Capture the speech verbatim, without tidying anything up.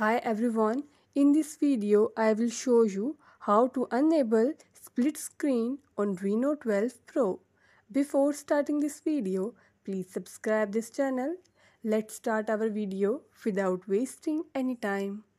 Hi everyone, in this video I will show you how to enable split screen on Reno twelve Pro. Before starting this video, please subscribe this channel. Let's start our video without wasting any time.